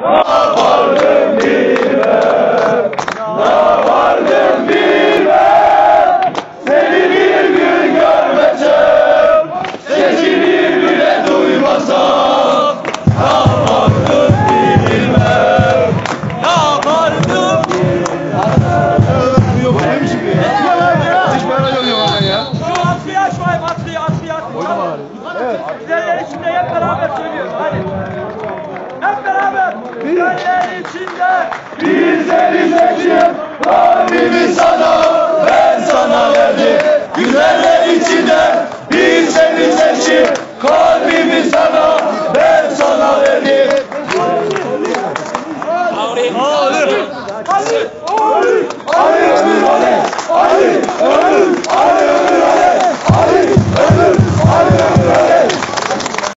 vardım bilmem, ne vardım bilmem. Seni bir gün görmesem, sesini bile duymasam, ne vardım bilmem, ne vardım bilmem. Yok neymiş gibi ya? Hiç bana yok oradan ya. Şu askıyı açmayayım, askıyı. Evet. Güzeller içinde hep beraber söylüyoruz, hadi. Hep beraber. Güzeller içinde. Bizleri seçip kalbimi sana, ben sana verdim. Güzeller içinde bizleri seçip kalbimi sana